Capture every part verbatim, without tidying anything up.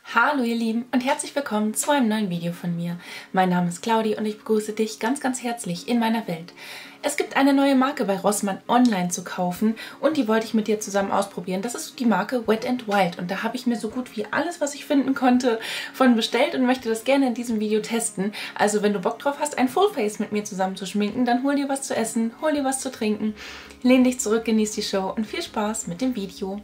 Hallo ihr Lieben und herzlich willkommen zu einem neuen Video von mir. Mein Name ist Claudi und ich begrüße dich ganz ganz herzlich in meiner Welt. Es gibt eine neue Marke bei Rossmann online zu kaufen und die wollte ich mit dir zusammen ausprobieren. Das ist die Marke Wet n Wild und da habe ich mir so gut wie alles, was ich finden konnte, von bestellt und möchte das gerne in diesem Video testen. Also wenn du Bock drauf hast, ein Fullface mit mir zusammen zu schminken, dann hol dir was zu essen, hol dir was zu trinken, lehn dich zurück, genieß die Show und viel Spaß mit dem Video.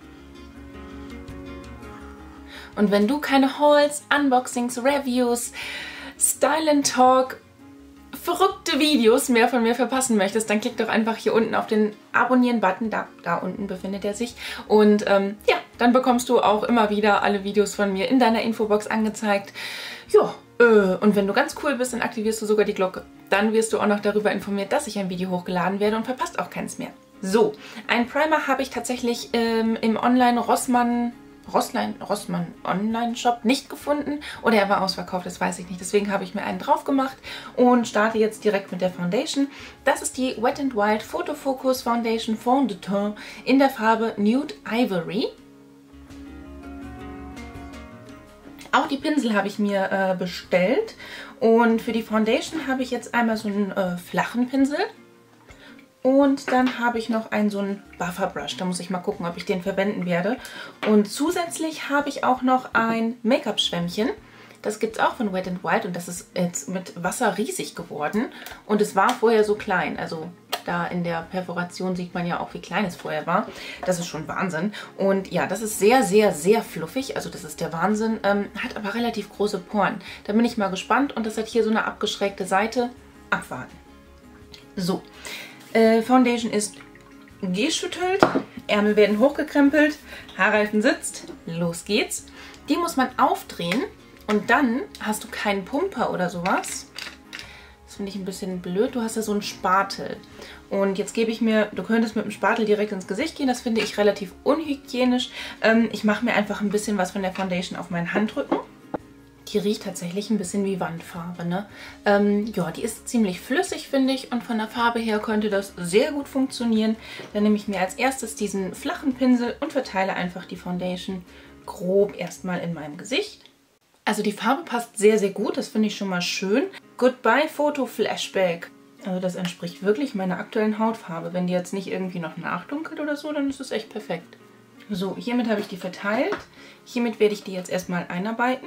Und wenn du keine Hauls, Unboxings, Reviews, Style and Talk, verrückte Videos mehr von mir verpassen möchtest, dann klick doch einfach hier unten auf den Abonnieren-Button. Da, da unten befindet er sich. Und ähm, ja, dann bekommst du auch immer wieder alle Videos von mir in deiner Infobox angezeigt. Ja, äh, und wenn du ganz cool bist, dann aktivierst du sogar die Glocke. Dann wirst du auch noch darüber informiert, dass ich ein Video hochgeladen werde und verpasst auch keins mehr. So, einen Primer habe ich tatsächlich ähm, im Online-Rossmann... Rossmann, Rossmann Online-Shop nicht gefunden oder er war ausverkauft, das weiß ich nicht. Deswegen habe ich mir einen drauf gemacht und starte jetzt direkt mit der Foundation. Das ist die Wet n Wild Photo Focus Foundation Fond de Teint in der Farbe Nude Ivory. Auch die Pinsel habe ich mir äh, bestellt und für die Foundation habe ich jetzt einmal so einen äh, flachen Pinsel. Und dann habe ich noch einen so einen Buffer Brush. Da muss ich mal gucken, ob ich den verwenden werde. Und zusätzlich habe ich auch noch ein Make-up-Schwämmchen. Das gibt es auch von Wet n Wild und das ist jetzt mit Wasser riesig geworden. Und es war vorher so klein. Also da in der Perforation sieht man ja auch, wie klein es vorher war. Das ist schon Wahnsinn. Und ja, das ist sehr, sehr, sehr fluffig. Also das ist der Wahnsinn. Ähm, hat aber relativ große Poren. Da bin ich mal gespannt. Und das hat hier so eine abgeschrägte Seite. Abwarten. So. Foundation ist geschüttelt, Ärmel werden hochgekrempelt, Haarreifen sitzt, los geht's. Die muss man aufdrehen und dann hast du keinen Pumper oder sowas. Das finde ich ein bisschen blöd, du hast ja so einen Spatel. Und jetzt gebe ich mir, du könntest mit dem Spatel direkt ins Gesicht gehen, das finde ich relativ unhygienisch. Ich mache mir einfach ein bisschen was von der Foundation auf meinen Handrücken. Die riecht tatsächlich ein bisschen wie Wandfarbe, ne? Ähm, ja, die ist ziemlich flüssig, finde ich. Und von der Farbe her könnte das sehr gut funktionieren. Dann nehme ich mir als erstes diesen flachen Pinsel und verteile einfach die Foundation grob erstmal in meinem Gesicht. Also die Farbe passt sehr, sehr gut. Das finde ich schon mal schön. Goodbye Photo Flashback. Also das entspricht wirklich meiner aktuellen Hautfarbe. Wenn die jetzt nicht irgendwie noch nachdunkelt oder so, dann ist es echt perfekt. So, hiermit habe ich die verteilt. Hiermit werde ich die jetzt erstmal einarbeiten.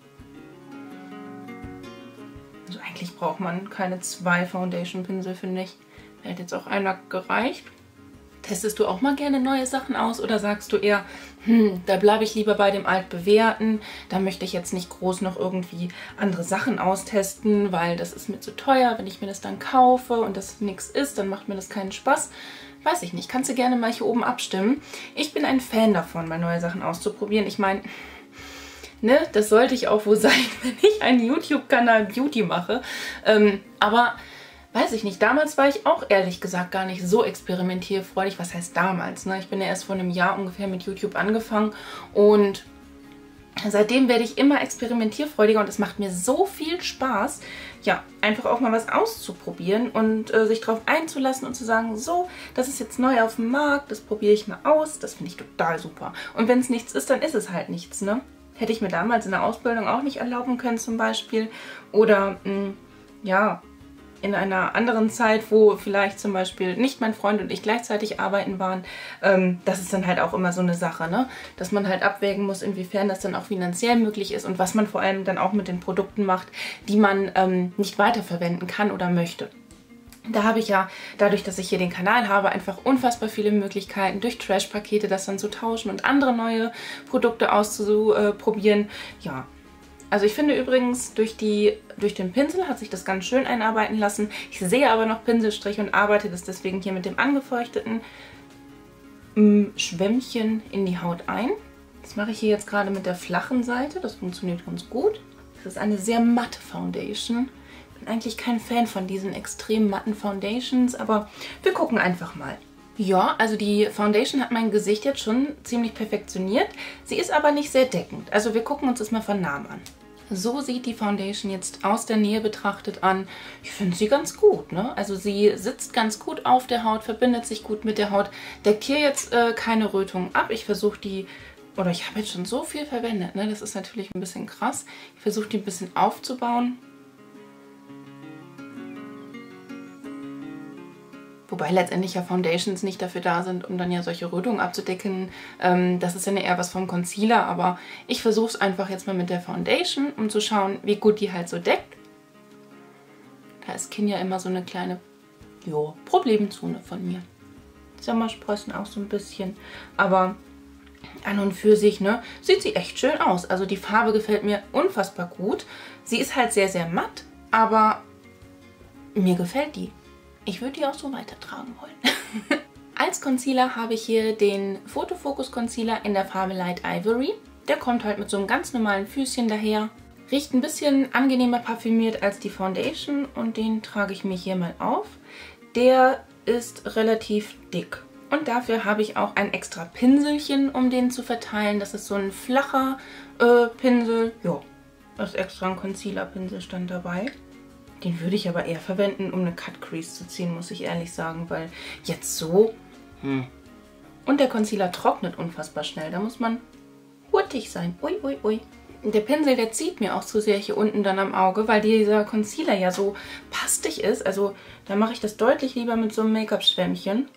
Also eigentlich braucht man keine zwei Foundation-Pinsel, finde ich. Da hätte jetzt auch einer gereicht. Testest du auch mal gerne neue Sachen aus oder sagst du eher, hm, da bleibe ich lieber bei dem altbewährten, da möchte ich jetzt nicht groß noch irgendwie andere Sachen austesten, weil das ist mir zu teuer, wenn ich mir das dann kaufe und das nichts ist, dann macht mir das keinen Spaß. Weiß ich nicht, kannst du gerne mal hier oben abstimmen. Ich bin ein Fan davon, mal neue Sachen auszuprobieren. Ich meine... Ne, das sollte ich auch wohl sein, wenn ich einen YouTube-Kanal Beauty mache. Ähm, aber weiß ich nicht, damals war ich auch ehrlich gesagt gar nicht so experimentierfreudig. Was heißt damals? Ne? Ich bin ja erst vor einem Jahr ungefähr mit YouTube angefangen und seitdem werde ich immer experimentierfreudiger und es macht mir so viel Spaß, ja, einfach auch mal was auszuprobieren und äh, sich darauf einzulassen und zu sagen, so, das ist jetzt neu auf dem Markt, das probiere ich mal aus, das finde ich total super. Und wenn es nichts ist, dann ist es halt nichts, ne? Hätte ich mir damals in der Ausbildung auch nicht erlauben können zum Beispiel. Oder mh, ja, in einer anderen Zeit, wo vielleicht zum Beispiel nicht mein Freund und ich gleichzeitig arbeiten waren. Ähm, das ist dann halt auch immer so eine Sache, ne? Dass man halt abwägen muss, inwiefern das dann auch finanziell möglich ist und was man vor allem dann auch mit den Produkten macht, die man ähm, nicht weiterverwenden kann oder möchte. Da habe ich ja, dadurch, dass ich hier den Kanal habe, einfach unfassbar viele Möglichkeiten, durch Trash-Pakete das dann zu tauschen und andere neue Produkte auszuprobieren. Ja, also ich finde übrigens, durch, die, durch den Pinsel hat sich das ganz schön einarbeiten lassen. Ich sehe aber noch Pinselstriche und arbeite das deswegen hier mit dem angefeuchteten Schwämmchen in die Haut ein. Das mache ich hier jetzt gerade mit der flachen Seite, das funktioniert ganz gut. Das ist eine sehr matte Foundation. Ich bin eigentlich kein Fan von diesen extrem matten Foundations, aber wir gucken einfach mal. Ja, also die Foundation hat mein Gesicht jetzt schon ziemlich perfektioniert. Sie ist aber nicht sehr deckend. Also wir gucken uns das mal von nahem an. So sieht die Foundation jetzt aus der Nähe betrachtet an. Ich finde sie ganz gut, ne? Also sie sitzt ganz gut auf der Haut, verbindet sich gut mit der Haut. Deckt hier jetzt äh, keine Rötung ab. Ich versuche die Oder ich habe jetzt schon so viel verwendet, ne? Das ist natürlich ein bisschen krass. Ich versuche die ein bisschen aufzubauen. Wobei letztendlich ja Foundations nicht dafür da sind, um dann ja solche Rötungen abzudecken. Ähm, das ist ja eher was vom Concealer, aber ich versuche es einfach jetzt mal mit der Foundation, um zu schauen, wie gut die halt so deckt. Da ist Kinn ja immer so eine kleine, jo, Problemzone von mir. Sommersprossen auch so ein bisschen, aber an und für sich, ne, sieht sie echt schön aus. Also die Farbe gefällt mir unfassbar gut. Sie ist halt sehr, sehr matt, aber mir gefällt die. Ich würde die auch so weitertragen wollen. Als Concealer habe ich hier den Photofocus Concealer in der Farbe Light Ivory. Der kommt halt mit so einem ganz normalen Füßchen daher. Riecht ein bisschen angenehmer parfümiert als die Foundation und den trage ich mir hier mal auf. Der ist relativ dick. Und dafür habe ich auch ein extra Pinselchen, um den zu verteilen. Das ist so ein flacher äh, Pinsel. Ja, da ist extra ein Concealer-Pinselstand dabei. Den würde ich aber eher verwenden, um eine Cut Crease zu ziehen, muss ich ehrlich sagen, weil jetzt so... Hm. Und der Concealer trocknet unfassbar schnell. Da muss man hurtig sein. Ui, ui, ui. Der Pinsel, der zieht mir auch zu sehr hier unten dann am Auge, weil dieser Concealer ja so pastig ist. Also da mache ich das deutlich lieber mit so einem Make-up-Schwämmchen.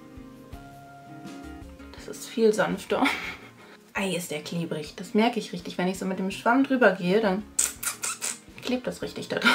Das ist viel sanfter. Ei, ist der klebrig. Das merke ich richtig. Wenn ich so mit dem Schwamm drüber gehe, dann klebt das richtig da dran.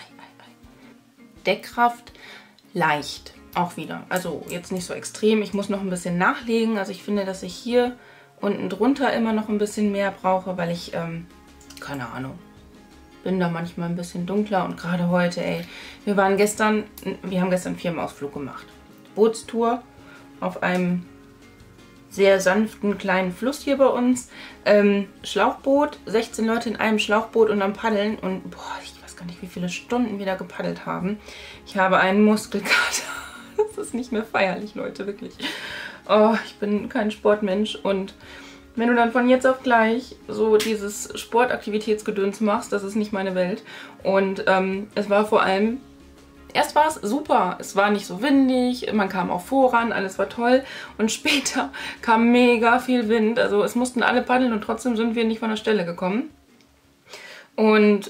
Deckkraft leicht, auch wieder. Also jetzt nicht so extrem. Ich muss noch ein bisschen nachlegen. Also ich finde, dass ich hier unten drunter immer noch ein bisschen mehr brauche, weil ich, ähm, keine Ahnung, bin da manchmal ein bisschen dunkler. Und gerade heute, ey, wir waren gestern, wir haben gestern einen Firmenausflug gemacht. Bootstour auf einem sehr sanften kleinen Fluss hier bei uns. Ähm, Schlauchboot, sechzehn Leute in einem Schlauchboot und am Paddeln. Und boah, ich gar nicht, wie viele Stunden wir da gepaddelt haben. Ich habe einen Muskelkater. Das ist nicht mehr feierlich, Leute, wirklich. Oh, ich bin kein Sportmensch und wenn du dann von jetzt auf gleich so dieses Sportaktivitätsgedöns machst, das ist nicht meine Welt. Und ähm, es war vor allem, erst war es super, es war nicht so windig, man kam auch voran, alles war toll und später kam mega viel Wind. Also es mussten alle paddeln und trotzdem sind wir nicht von der Stelle gekommen. Und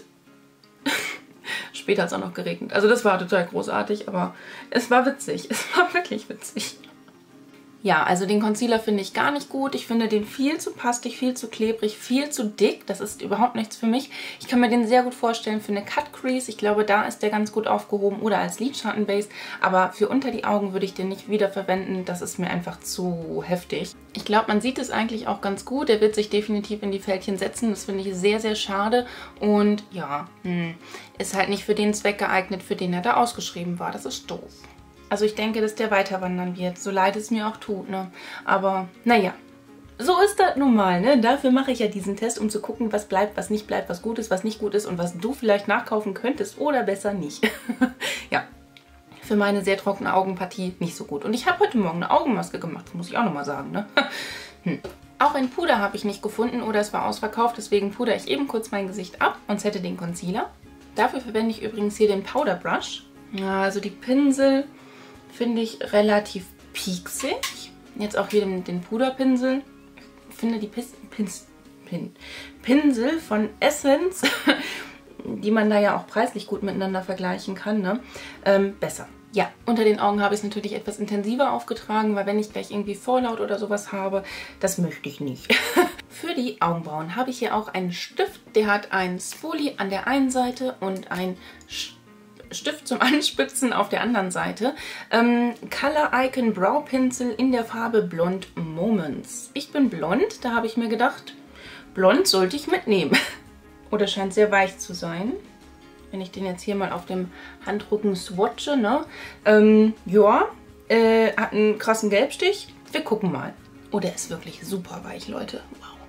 später hat es auch noch geregnet. Also das war total großartig, aber es war witzig. Es war wirklich witzig. Ja, also den Concealer finde ich gar nicht gut. Ich finde den viel zu pastig, viel zu klebrig, viel zu dick. Das ist überhaupt nichts für mich. Ich kann mir den sehr gut vorstellen für eine Cut Crease. Ich glaube, da ist der ganz gut aufgehoben oder als Lidschattenbase. Aber für unter die Augen würde ich den nicht wieder verwenden. Das ist mir einfach zu heftig. Ich glaube, man sieht es eigentlich auch ganz gut. Der wird sich definitiv in die Fältchen setzen. Das finde ich sehr, sehr schade. Und ja, hm, ist halt nicht für den Zweck geeignet, für den er da ausgeschrieben war. Das ist doof. Also ich denke, dass der weiter wandern wird, so leid es mir auch tut, ne? Aber naja, so ist das nun mal, ne? Dafür mache ich ja diesen Test, um zu gucken, was bleibt, was nicht bleibt, was gut ist, was nicht gut ist und was du vielleicht nachkaufen könntest oder besser nicht. Ja, für meine sehr trockene Augenpartie nicht so gut. Und ich habe heute Morgen eine Augenmaske gemacht, das muss ich auch nochmal sagen, ne? Hm. Auch ein Puder habe ich nicht gefunden oder es war ausverkauft, deswegen pudere ich eben kurz mein Gesicht ab und setze den Concealer. Dafür verwende ich übrigens hier den Powder Brush. Ja, also die Pinsel finde ich relativ pieksig. Jetzt auch hier den, den Puderpinsel. Ich finde die Pis, Pins, Pin, Pinsel von Essence, die man da ja auch preislich gut miteinander vergleichen kann, ne? ähm, besser. Ja, unter den Augen habe ich es natürlich etwas intensiver aufgetragen, weil wenn ich gleich irgendwie Vorlaut oder sowas habe, das möchte ich nicht. Für die Augenbrauen habe ich hier auch einen Stift. Der hat ein Spoolie an der einen Seite und ein Stift. Stift zum Anspitzen auf der anderen Seite. Ähm, Color Icon Brow Pencil in der Farbe Blond Moments. Ich bin blond, da habe ich mir gedacht, blond sollte ich mitnehmen. Oder scheint sehr weich zu sein. Wenn ich den jetzt hier mal auf dem Handrücken swatche, ne? Ähm, ja, äh, hat einen krassen Gelbstich. Wir gucken mal. Oh, der ist wirklich super weich, Leute. Wow.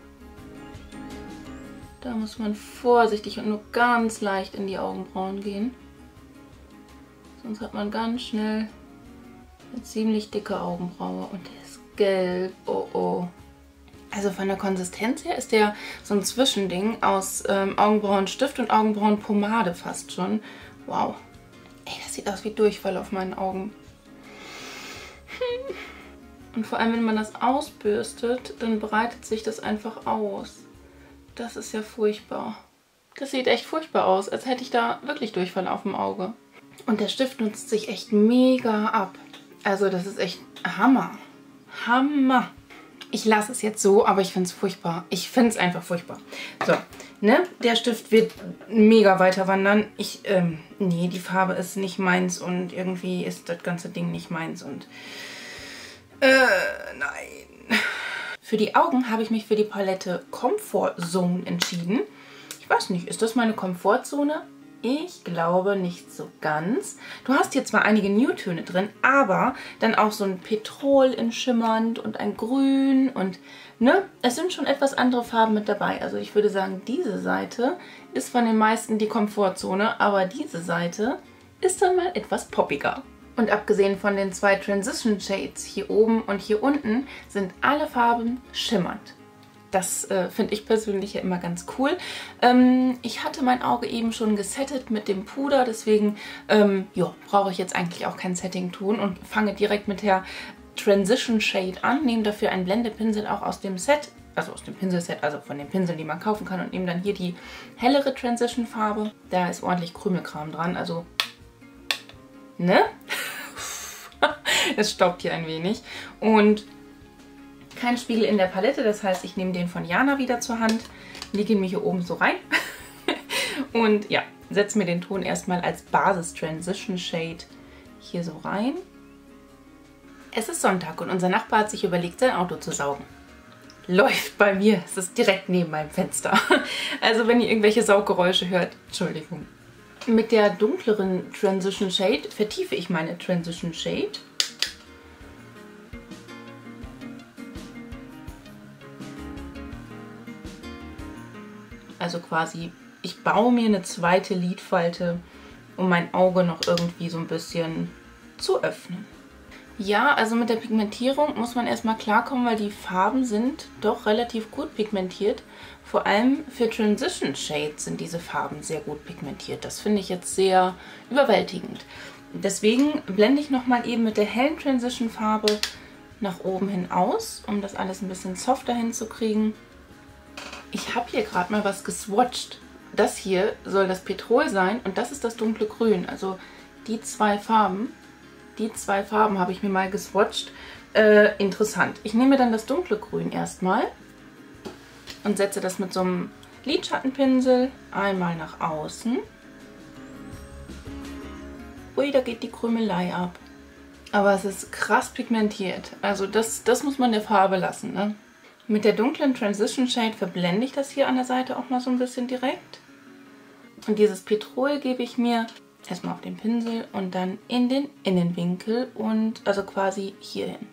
Da muss man vorsichtig und nur ganz leicht in die Augenbrauen gehen. Sonst hat man ganz schnell eine ziemlich dicke Augenbraue. Und der ist gelb. Oh oh. Also von der Konsistenz her ist der so ein Zwischending aus ähm, Augenbrauenstift und Augenbrauenpomade fast schon. Wow. Ey, das sieht aus wie Durchfall auf meinen Augen. Und vor allem, wenn man das ausbürstet, dann breitet sich das einfach aus. Das ist ja furchtbar. Das sieht echt furchtbar aus, als hätte ich da wirklich Durchfall auf dem Auge. Und der Stift nutzt sich echt mega ab. Also das ist echt Hammer. Hammer. Ich lasse es jetzt so, aber ich finde es furchtbar. Ich finde es einfach furchtbar. So, ne? Der Stift wird mega weiter wandern. Ich, ähm, nee, die Farbe ist nicht meins und irgendwie ist das ganze Ding nicht meins und, äh, nein. Für die Augen habe ich mich für die Palette Comfort Zone entschieden. Ich weiß nicht, ist das meine Komfortzone? Ich glaube nicht so ganz. Du hast hier zwar einige Nude-Töne drin, aber dann auch so ein Petrol in schimmernd und ein Grün und ne, es sind schon etwas andere Farben mit dabei. Also ich würde sagen, diese Seite ist von den meisten die Komfortzone, aber diese Seite ist dann mal etwas poppiger. Und abgesehen von den zwei Transition Shades hier oben und hier unten sind alle Farben schimmernd. Das äh, finde ich persönlich ja immer ganz cool. Ähm, ich hatte mein Auge eben schon gesettet mit dem Puder, deswegen ähm, ja, brauche ich jetzt eigentlich auch kein Setting tun und fange direkt mit der Transition Shade an. Nehme dafür einen Blendepinsel auch aus dem Set, also aus dem Pinselset, also von den Pinseln, die man kaufen kann, und nehme dann hier die hellere Transition Farbe. Da ist ordentlich Krümelkram dran, also ne? Es staubt hier ein wenig und kein Spiegel in der Palette, das heißt, ich nehme den von Jana wieder zur Hand, lege ihn mir hier oben so rein und ja, setze mir den Ton erstmal als Basis Transition Shade hier so rein. Es ist Sonntag und unser Nachbar hat sich überlegt, sein Auto zu saugen. Läuft bei mir, es ist direkt neben meinem Fenster. Also wenn ihr irgendwelche Sauggeräusche hört, Entschuldigung. Mit der dunkleren Transition Shade vertiefe ich meine Transition Shade. Also quasi, ich baue mir eine zweite Lidfalte, um mein Auge noch irgendwie so ein bisschen zu öffnen. Ja, also mit der Pigmentierung muss man erstmal klarkommen, weil die Farben sind doch relativ gut pigmentiert. Vor allem für Transition Shades sind diese Farben sehr gut pigmentiert. Das finde ich jetzt sehr überwältigend. Deswegen blende ich nochmal eben mit der hellen Transition Farbe nach oben hin aus, um das alles ein bisschen softer hinzukriegen. Ich habe hier gerade mal was geswatcht. Das hier soll das Petrol sein und das ist das dunkle Grün. Also die zwei Farben, die zwei Farben habe ich mir mal geswatcht. Äh, interessant. Ich nehme dann das dunkle Grün erstmal und setze das mit so einem Lidschattenpinsel einmal nach außen. Ui, da geht die Krümelei ab. Aber es ist krass pigmentiert. Also das, das muss man der Farbe lassen, ne? Mit der dunklen Transition Shade verblende ich das hier an der Seite auch mal so ein bisschen direkt. Und dieses Petrol gebe ich mir erstmal auf den Pinsel und dann in den Innenwinkel und also quasi hier hin.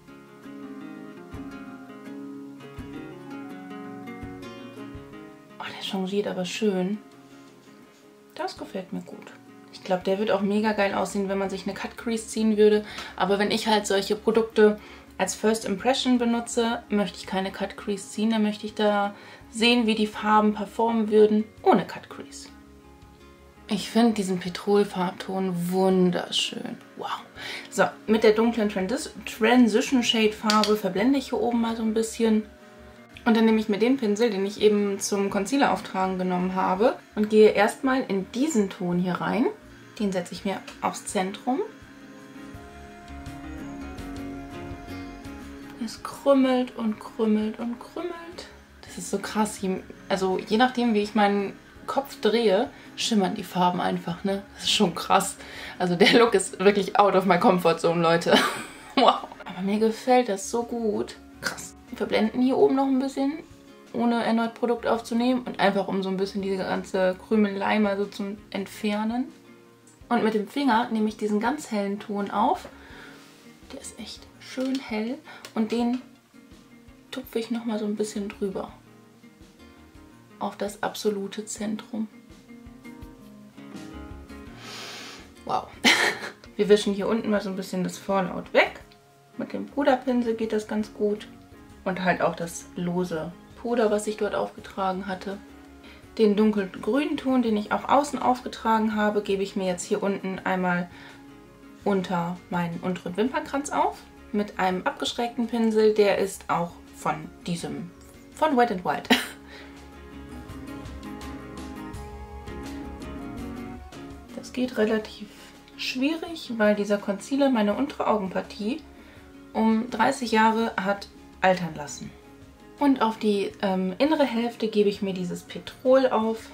Oh, der changiert aber schön. Das gefällt mir gut. Ich glaube, der wird auch mega geil aussehen, wenn man sich eine Cut Crease ziehen würde. Aber wenn ich halt solche Produkte als First Impression benutze, möchte ich keine Cut Crease ziehen. Dann möchte ich da sehen, wie die Farben performen würden ohne Cut Crease. Ich finde diesen Petrolfarbton wunderschön. Wow. So, mit der dunklen Trans Transition Shade Farbe verblende ich hier oben mal so ein bisschen. Und dann nehme ich mir den Pinsel, den ich eben zum Concealer auftragen genommen habe, und gehe erstmal in diesen Ton hier rein. Den setze ich mir aufs Zentrum. Es krümmelt und krümmelt und krümmelt. Das ist so krass. Also je nachdem, wie ich meinen Kopf drehe, schimmern die Farben einfach, ne? Das ist schon krass. Also der Look ist wirklich out of my comfort zone, Leute. Wow. Aber mir gefällt das so gut. Krass. Wir verblenden hier oben noch ein bisschen, ohne erneut Produkt aufzunehmen. Und einfach um so ein bisschen diese ganze Krümelei mal so zu entfernen. Und mit dem Finger nehme ich diesen ganz hellen Ton auf. Der ist echt schön hell. Und den tupfe ich nochmal so ein bisschen drüber. Auf das absolute Zentrum. Wow. Wir wischen hier unten mal so ein bisschen das Fallout weg. Mit dem Puderpinsel geht das ganz gut. Und halt auch das lose Puder, was ich dort aufgetragen hatte. Den dunkelgrünen Ton, den ich auch außen aufgetragen habe, gebe ich mir jetzt hier unten einmal unter meinen unteren Wimpernkranz auf. mit einem abgeschrägten Pinsel. Der ist auch von diesem, von Wet n Wild. Das geht relativ schwierig, weil dieser Concealer meine untere Augenpartie um dreißig Jahre hat altern lassen. Und auf die ähm, innere Hälfte gebe ich mir dieses Petrol auf.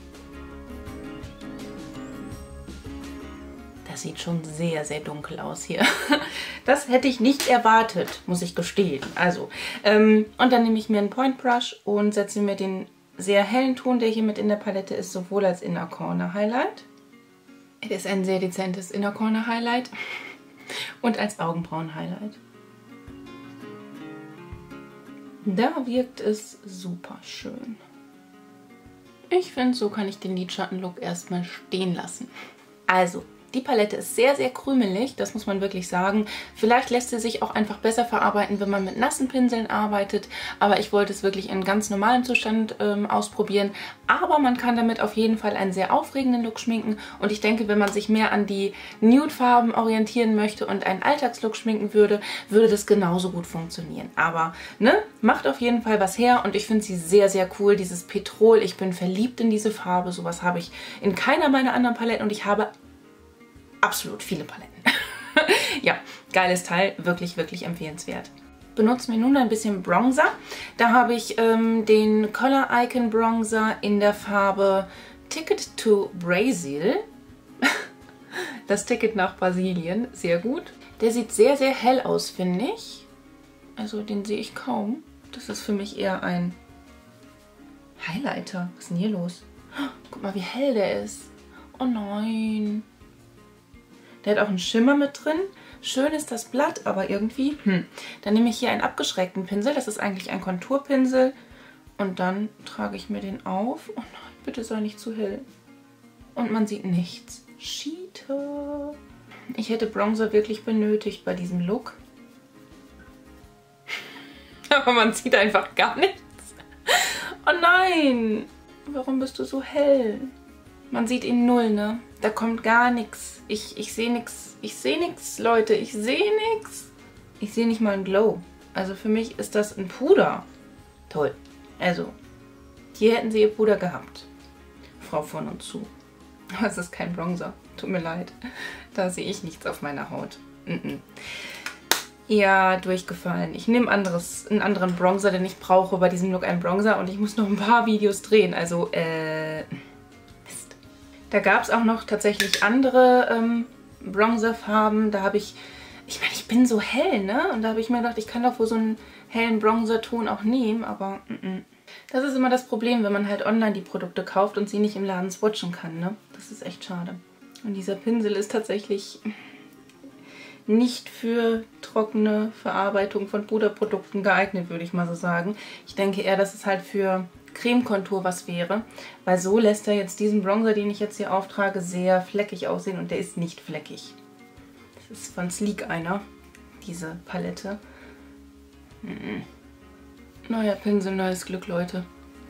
Das sieht schon sehr, sehr dunkel aus hier. Das hätte ich nicht erwartet, muss ich gestehen. Also, ähm, und dann nehme ich mir einen Point Brush und setze mir den sehr hellen Ton, der hier mit in der Palette ist, sowohl als Inner Corner Highlight. Es ist ein sehr dezentes Inner Corner Highlight und als Augenbrauen Highlight. Da wirkt es super schön. Ich finde, so kann ich den Lidschattenlook erstmal stehen lassen. Also, die Palette ist sehr, sehr krümelig, das muss man wirklich sagen. Vielleicht lässt sie sich auch einfach besser verarbeiten, wenn man mit nassen Pinseln arbeitet. Aber ich wollte es wirklich in ganz normalem Zustand ähm, ausprobieren. Aber man kann damit auf jeden Fall einen sehr aufregenden Look schminken. Und ich denke, wenn man sich mehr an die Nude-Farben orientieren möchte und einen Alltagslook schminken würde, würde das genauso gut funktionieren. Aber, ne, macht auf jeden Fall was her. Und ich finde sie sehr, sehr cool. Dieses Petrol, ich bin verliebt in diese Farbe. Sowas habe ich in keiner meiner anderen Paletten. Und ich habe absolut viele Paletten. Ja, geiles Teil, wirklich, wirklich empfehlenswert. Benutzen wir nun ein bisschen Bronzer. Da habe ich ähm, den Color Icon Bronzer in der Farbe Ticket to Brazil. Das Ticket nach Brasilien, sehr gut. Der sieht sehr, sehr hell aus, finde ich. Also den sehe ich kaum. Das ist für mich eher ein Highlighter. Was ist denn hier los? Guck mal, wie hell der ist. Oh nein. Der hat auch einen Schimmer mit drin. Schön ist das Blatt, aber irgendwie... Hm. Dann nehme ich hier einen abgeschrägten Pinsel. Das ist eigentlich ein Konturpinsel. Und dann trage ich mir den auf. Oh nein, bitte sei nicht zu hell. Und man sieht nichts. Cheater. Ich hätte Bronzer wirklich benötigt bei diesem Look. Aber man sieht einfach gar nichts. Oh nein. Warum bist du so hell? Man sieht ihn null, ne? Da kommt gar nichts. Ich, ich sehe nichts. Ich sehe nichts, Leute. Ich sehe nichts. Ich sehe nicht mal einen Glow. Also für mich ist das ein Puder. Toll. Also, hier hätten sie ihr Puder gehabt. Frau von und zu. Aber es ist kein Bronzer. Tut mir leid. Da sehe ich nichts auf meiner Haut. Mm-mm. Ja, durchgefallen. Ich nehme anderes, einen anderen Bronzer, denn ich brauche bei diesem Look einen Bronzer und ich muss noch ein paar Videos drehen. Also, äh... Mist. Da gab es auch noch tatsächlich andere ähm, Bronzerfarben. Da habe ich... Ich meine, ich bin so hell, ne? Und da habe ich mir gedacht, ich kann doch wohl so einen hellen Bronzerton auch nehmen, aber mm-mm. Das ist immer das Problem, wenn man halt online die Produkte kauft und sie nicht im Laden swatchen kann, ne? Das ist echt schade. Und dieser Pinsel ist tatsächlich nicht für trockene Verarbeitung von Puderprodukten geeignet, würde ich mal so sagen. Ich denke eher, dass es halt für Cremekontur was wäre, weil so lässt er jetzt diesen Bronzer, den ich jetzt hier auftrage, sehr fleckig aussehen und der ist nicht fleckig. Das ist von Sleek einer, diese Palette. Mm-mm. Neuer Pinsel, neues Glück, Leute.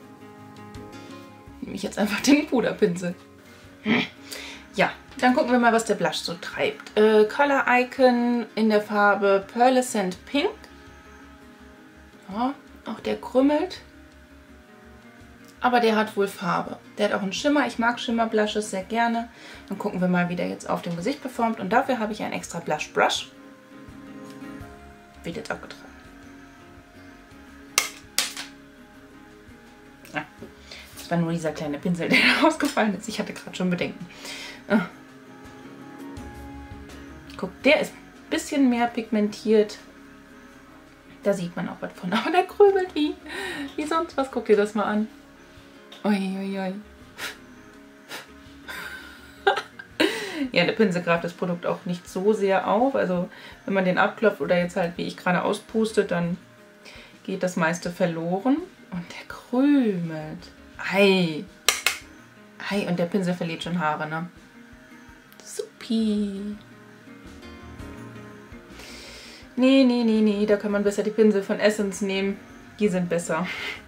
Nehme ich jetzt einfach den Puderpinsel. Hm. Ja, dann gucken wir mal, was der Blush so treibt. Äh, Color Icon in der Farbe Pearlescent Pink. Ja, auch der krümmelt. Aber der hat wohl Farbe. Der hat auch einen Schimmer. Ich mag Schimmer-Blushes sehr gerne. Dann gucken wir mal, wie der jetzt auf dem Gesicht performt. Und dafür habe ich einen extra Blush Brush. Wird jetzt abgetragen. Ah, das war nur dieser kleine Pinsel, der rausgefallen ist. Ich hatte gerade schon Bedenken. Ah. Guck, der ist ein bisschen mehr pigmentiert. Da sieht man auch was von. Aber der krümelt wie, wie sonst was. Guck dir das mal an. Uiuiui. Ja, der Pinsel greift das Produkt auch nicht so sehr auf. Also wenn man den abklopft oder jetzt halt wie ich gerade auspustet, dann geht das meiste verloren. Und der krümelt. Ei. Ei, und der Pinsel verliert schon Haare, ne? Supi. Nee, nee, nee, nee. Da kann man besser die Pinsel von Essence nehmen. Die sind besser.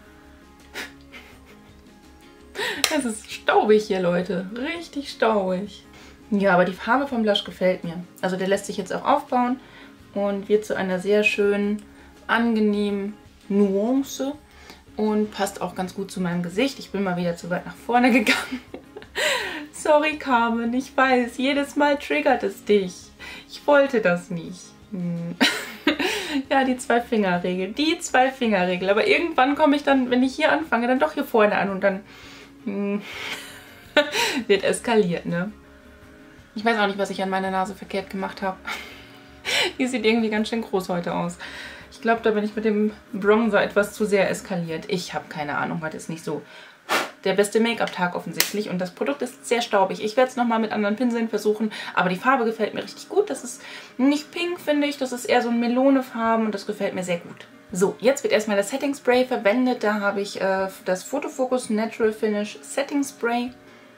Es ist staubig hier, Leute. Richtig staubig. Ja, aber die Farbe vom Blush gefällt mir. Also der lässt sich jetzt auch aufbauen. und wird zu einer sehr schönen, angenehmen Nuance und passt auch ganz gut zu meinem Gesicht. Ich bin mal wieder zu weit nach vorne gegangen. Sorry, Carmen, ich weiß, jedes Mal triggert es dich. Ich wollte das nicht. Hm. Ja, die Zwei-Finger-Regel, die Zwei-Finger-Regel. Aber irgendwann komme ich dann, wenn ich hier anfange, dann doch hier vorne an und dann hm, wird eskaliert, ne? Ich weiß auch nicht, was ich an meiner Nase verkehrt gemacht habe. Die sieht irgendwie ganz schön groß heute aus. Ich glaube, da bin ich mit dem Bronzer etwas zu sehr eskaliert. Ich habe keine Ahnung, heute ist nicht so der beste Make-up-Tag offensichtlich. Und das Produkt ist sehr staubig. Ich werde es nochmal mit anderen Pinseln versuchen. Aber die Farbe gefällt mir richtig gut. Das ist nicht pink, finde ich. Das ist eher so ein Melone-Farben und das gefällt mir sehr gut. So, jetzt wird erstmal das Setting Spray verwendet. Da habe ich äh, das Photofocus Natural Finish Setting Spray.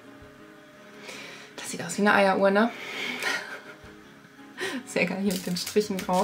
Das sieht aus wie eine Eieruhr, ne? Sehr geil hier mit den Strichen drauf.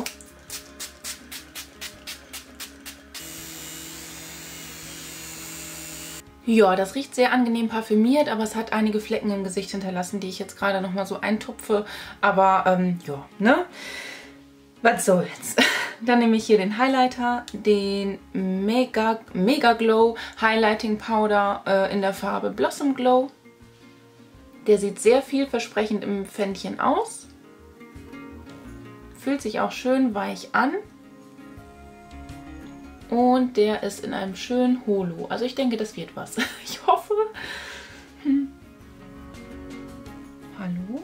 Ja, das riecht sehr angenehm parfümiert, aber es hat einige Flecken im Gesicht hinterlassen, die ich jetzt gerade nochmal so eintupfe. Aber, ähm, ja, ne? Was soll's? Dann nehme ich hier den Highlighter, den Mega, Mega Glow Highlighting Powder äh, in der Farbe Blossom Glow. Der sieht sehr vielversprechend im Pfändchen aus. Fühlt sich auch schön weich an. Und der ist in einem schönen Holo. Also ich denke, das wird was. Ich hoffe. Hm. Hallo?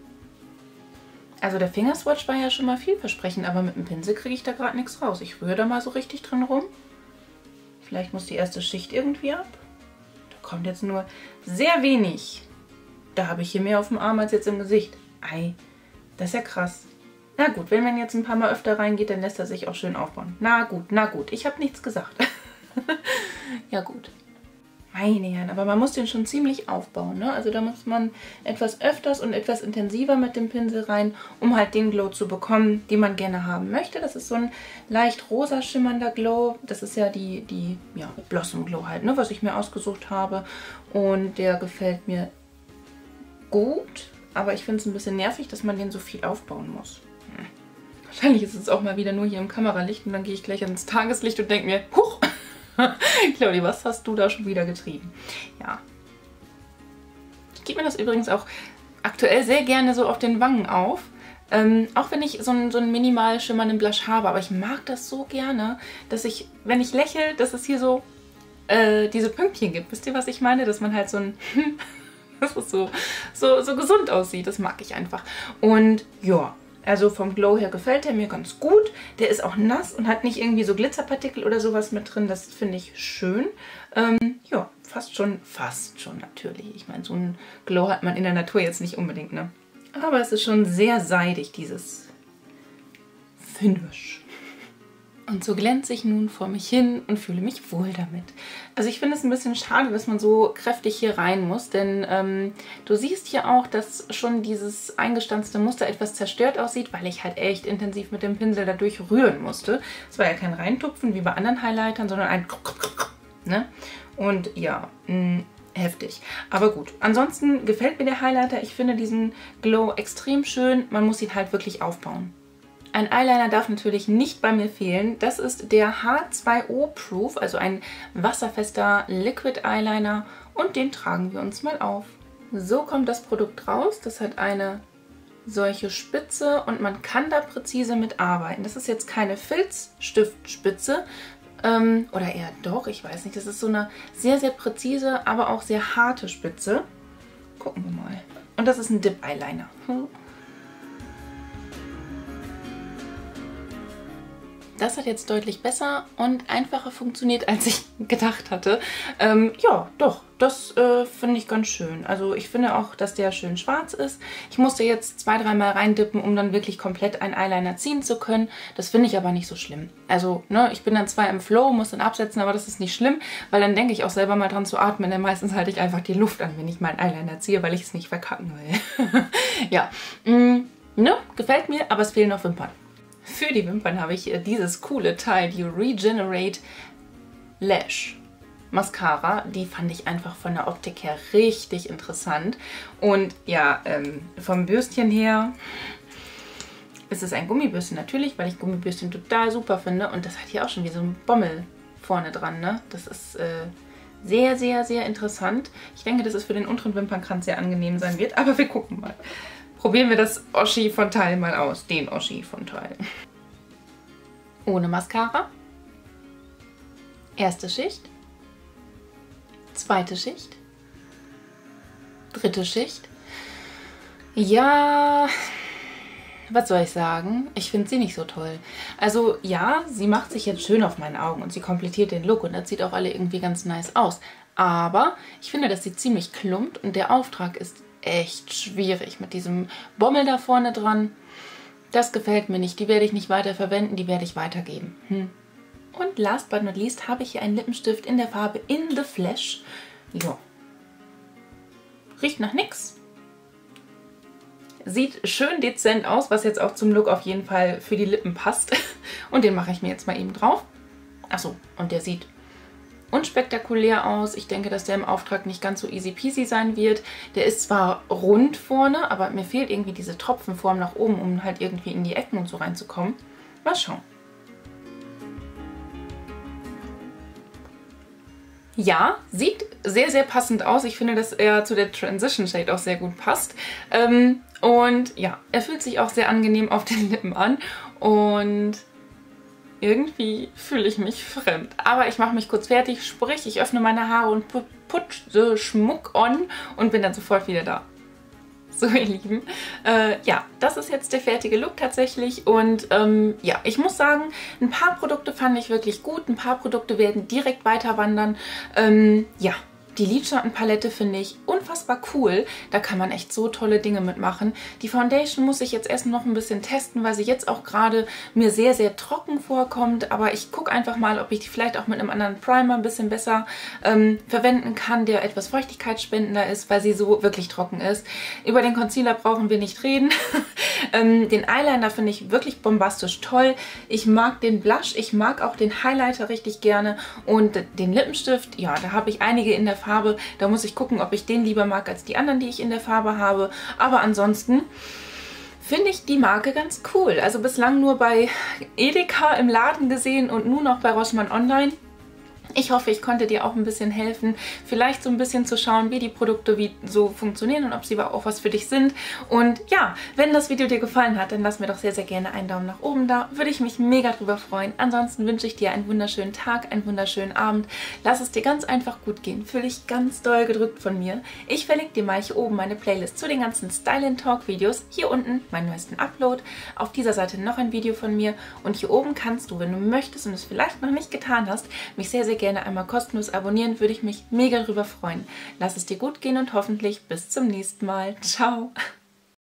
Also der Fingerswatch war ja schon mal vielversprechend, aber mit dem Pinsel kriege ich da gerade nichts raus. Ich rühre da mal so richtig drin rum. Vielleicht muss die erste Schicht irgendwie ab. Da kommt jetzt nur sehr wenig. Da habe ich hier mehr auf dem Arm als jetzt im Gesicht. Ei, das ist ja krass. Na gut, wenn man jetzt ein paar Mal öfter reingeht, dann lässt er sich auch schön aufbauen. Na gut, na gut, ich habe nichts gesagt. Ja gut. Meine Herren, aber man muss den schon ziemlich aufbauen, ne? Also da muss man etwas öfters und etwas intensiver mit dem Pinsel rein, um halt den Glow zu bekommen, den man gerne haben möchte. Das ist so ein leicht rosa schimmernder Glow. Das ist ja die, die ja, Blossom Glow halt, ne? Was ich mir ausgesucht habe. Und der gefällt mir gut, aber ich finde es ein bisschen nervig, dass man den so viel aufbauen muss. Hm. Wahrscheinlich ist es auch mal wieder nur hier im Kameralicht und dann gehe ich gleich ans Tageslicht und denke mir, huch! Claudia, was hast du da schon wieder getrieben? Ja. Ich gebe mir das übrigens auch aktuell sehr gerne so auf den Wangen auf. Ähm, auch wenn ich so einen, so einen minimal schimmernden Blush habe. Aber ich mag das so gerne, dass ich, wenn ich lächle, dass es hier so äh, diese Pünktchen gibt. Wisst ihr, was ich meine? Dass man halt so ein... dass es so, so, so gesund aussieht. Das mag ich einfach. Und ja... Also vom Glow her gefällt er mir ganz gut. Der ist auch nass und hat nicht irgendwie so Glitzerpartikel oder sowas mit drin. Das finde ich schön. Ähm, ja, fast schon, fast schon natürlich. Ich meine, so ein Glow hat man in der Natur jetzt nicht unbedingt, ne? Aber es ist schon sehr seidig, dieses Finish. Und so glänze ich nun vor mich hin und fühle mich wohl damit. Also ich finde es ein bisschen schade, dass man so kräftig hier rein muss, denn ähm, du siehst hier auch, dass schon dieses eingestanzte Muster etwas zerstört aussieht, weil ich halt echt intensiv mit dem Pinsel dadurch rühren musste. Es war ja kein Reintupfen wie bei anderen Highlightern, sondern ein ne? Und ja, mh, heftig. Aber gut, ansonsten gefällt mir der Highlighter. Ich finde diesen Glow extrem schön. Man muss ihn halt wirklich aufbauen. Ein Eyeliner darf natürlich nicht bei mir fehlen. Das ist der H zwei O Proof, also ein wasserfester Liquid Eyeliner. Und den tragen wir uns mal auf. So kommt das Produkt raus. Das hat eine solche Spitze und man kann da präzise mit arbeiten. Das ist jetzt keine Filzstiftspitze. Ähm, oder eher doch, ich weiß nicht. Das ist so eine sehr, sehr präzise, aber auch sehr harte Spitze. Gucken wir mal. Und das ist ein Dip Eyeliner. Hm. Das hat jetzt deutlich besser und einfacher funktioniert, als ich gedacht hatte. Ähm, ja, doch, das äh, finde ich ganz schön. Also ich finde auch, dass der schön schwarz ist. Ich musste jetzt zwei, dreimal reindippen, um dann wirklich komplett einen Eyeliner ziehen zu können. Das finde ich aber nicht so schlimm. Also, ne, ich bin dann zwar im Flow, muss dann absetzen, aber das ist nicht schlimm, weil dann denke ich auch selber mal dran zu atmen, denn meistens halte ich einfach die Luft an, wenn ich meinen Eyeliner ziehe, weil ich es nicht verkacken will. Ja, mm, ne, gefällt mir, aber es fehlen noch Wimpern. Für die Wimpern habe ich dieses coole Teil, die Regenerate Lash Mascara. Die fand ich einfach von der Optik her richtig interessant. Und ja, ähm, vom Bürstchen her ist es ein Gummibürstchen natürlich, weil ich Gummibürstchen total super finde. Und das hat hier auch schon wie so ein Bommel vorne dran, ne? Das ist äh, sehr, sehr, sehr interessant. Ich denke, dass es für den unteren Wimpernkranz sehr angenehm sein wird, aber wir gucken mal. Probieren wir das Oschi von Teil mal aus, den Oschi von Teil. Ohne Mascara. Erste Schicht. Zweite Schicht. Dritte Schicht. Ja, was soll ich sagen? Ich finde sie nicht so toll. Also ja, sie macht sich jetzt schön auf meinen Augen und sie komplettiert den Look und das sieht auch alle irgendwie ganz nice aus. Aber ich finde, dass sie ziemlich klumpt und der Auftrag ist echt schwierig mit diesem Bommel da vorne dran. Das gefällt mir nicht. Die werde ich nicht weiter verwenden, die werde ich weitergeben. Hm. Und last but not least habe ich hier einen Lippenstift in der Farbe In the Flesh. Ja. Riecht nach nix. Sieht schön dezent aus, was jetzt auch zum Look auf jeden Fall für die Lippen passt. Und den mache ich mir jetzt mal eben drauf. Achso, und der sieht unspektakulär aus. Ich denke, dass der im Auftrag nicht ganz so easy peasy sein wird. Der ist zwar rund vorne, aber mir fehlt irgendwie diese Tropfenform nach oben, um halt irgendwie in die Ecken und so reinzukommen. Mal schauen. Ja, sieht sehr, sehr passend aus. Ich finde, dass er zu der Transition Shade auch sehr gut passt. Ähm, und ja, er fühlt sich auch sehr angenehm auf den Lippen an. Und irgendwie fühle ich mich fremd. Aber ich mache mich kurz fertig, sprich, ich öffne meine Haare und putze Schmuck on und bin dann sofort wieder da. So, ihr Lieben. Äh, ja, das ist jetzt der fertige Look tatsächlich. Und ähm, ja, ich muss sagen, ein paar Produkte fand ich wirklich gut. Ein paar Produkte werden direkt weiter wandern. Ähm, ja. Die Lidschattenpalette finde ich unfassbar cool. Da kann man echt so tolle Dinge mitmachen. Die Foundation muss ich jetzt erst noch ein bisschen testen, weil sie jetzt auch gerade mir sehr, sehr trocken vorkommt. Aber ich gucke einfach mal, ob ich die vielleicht auch mit einem anderen Primer ein bisschen besser ähm, verwenden kann, der etwas feuchtigkeitsspendender ist, weil sie so wirklich trocken ist. Über den Concealer brauchen wir nicht reden. ähm, den Eyeliner finde ich wirklich bombastisch toll. Ich mag den Blush, ich mag auch den Highlighter richtig gerne. Und den Lippenstift, ja, da habe ich einige in der Farbe. Da muss ich gucken, ob ich den lieber mag als die anderen, die ich in der Farbe habe. Aber ansonsten finde ich die Marke ganz cool. Also bislang nur bei Edeka im Laden gesehen und nun noch bei Rossmann online. Ich hoffe, ich konnte dir auch ein bisschen helfen, vielleicht so ein bisschen zu schauen, wie die Produkte wie so funktionieren und ob sie aber auch was für dich sind. Und ja, wenn das Video dir gefallen hat, dann lass mir doch sehr, sehr gerne einen Daumen nach oben da. Würde ich mich mega drüber freuen. Ansonsten wünsche ich dir einen wunderschönen Tag, einen wunderschönen Abend. Lass es dir ganz einfach gut gehen. Fühl dich ganz doll gedrückt von mir. Ich verlinke dir mal hier oben meine Playlist zu den ganzen Style and Talk Videos. Hier unten meinen neuesten Upload. Auf dieser Seite noch ein Video von mir. Und hier oben kannst du, wenn du möchtest und es vielleicht noch nicht getan hast, mich sehr, sehr gerne einmal kostenlos abonnieren, würde ich mich mega drüber freuen. Lass es dir gut gehen und hoffentlich bis zum nächsten Mal. Ciao!